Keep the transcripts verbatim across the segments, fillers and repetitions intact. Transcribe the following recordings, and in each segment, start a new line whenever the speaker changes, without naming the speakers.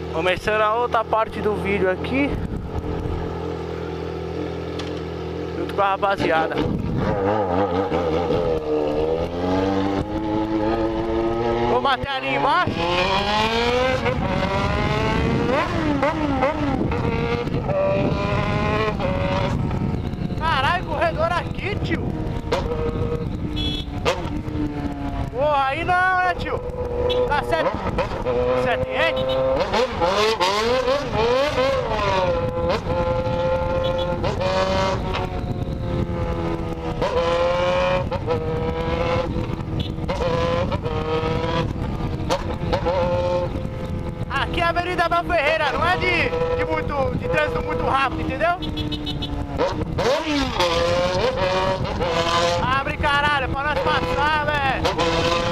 Começando a outra parte do vídeo aqui, junto com a rapaziada. Vou bater ali embaixo. Caralho, corredor aqui, tio. Porra, aí não, né, tio? Tá certo? Certo, hein? Aqui é a Avenida Abel Ferreira, não é de, de, muito, de trânsito muito rápido, entendeu? Abre, caralho, pra nós passar, velho.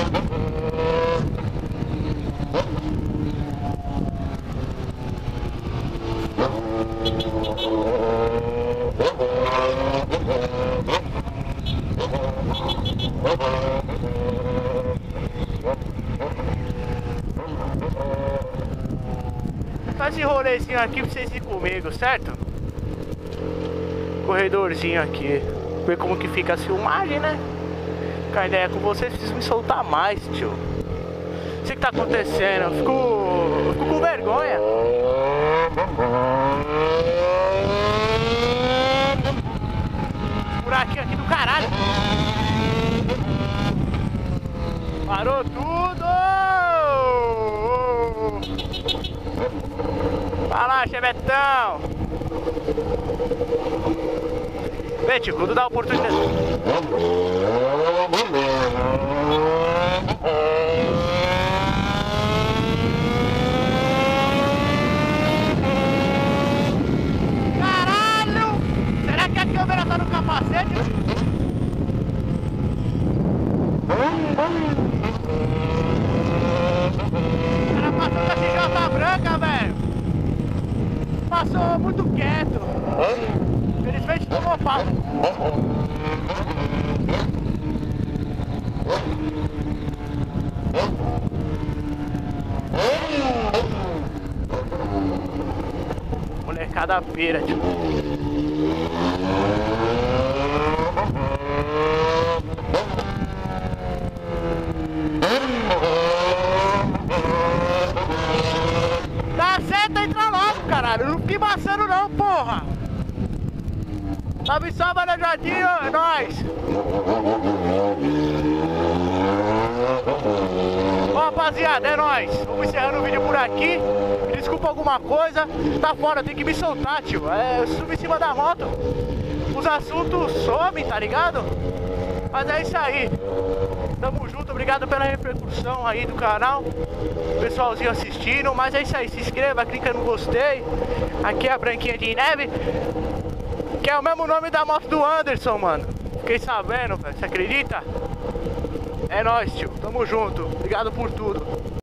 Faz esse rolezinho aqui pra vocês irem comigo, certo? Corredorzinho aqui. Ver como que fica a filmagem, né? Ficar ideia com vocês, preciso me soltar mais, tio. Não sei o que tá acontecendo, eu fico, eu fico com vergonha. Buraquinho aqui do caralho. Parou tudo! Vai lá, Chevetão! Vem, tio, quando dá a oportunidade. Caralho! Será que a câmera tá no capacete? O cara passou com a X J branca, velho! Passou muito quieto. Infelizmente tomou pau. Molecada pera, tio. Dá certo, entra logo, caralho. Eu não fiquei embaçando não, porra. Salve, salve, Aleijadinho, é nóis. Ó, rapaziada, é nóis. Vamos encerrando o vídeo por aqui. Desculpa alguma coisa. Tá fora, tem que me soltar, tio. É, eu subo em cima da moto. Os assuntos somem, tá ligado? Mas é isso aí. Tamo junto, obrigado pela repercussão aí do canal. Pessoalzinho assistindo. Mas é isso aí, se inscreva, clica no gostei. Aqui é a Branquinha de Neve, que é o mesmo nome da moto do Anderson, mano. Fiquei sabendo, velho. Você acredita? É nóis, tio. Tamo junto. Obrigado por tudo.